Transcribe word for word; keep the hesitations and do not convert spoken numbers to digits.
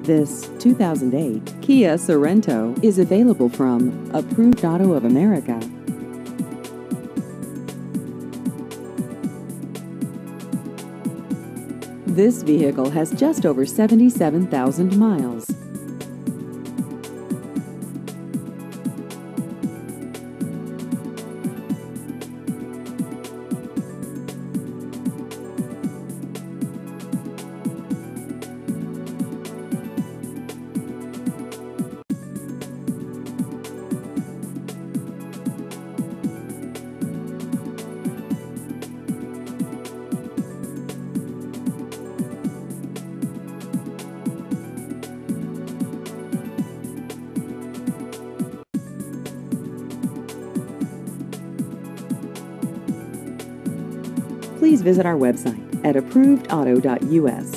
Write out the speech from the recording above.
This two thousand eight Kia Sorento is available from Approved Auto of America. This vehicle has just over seventy-seven thousand miles. Please visit our website at approved auto dot U S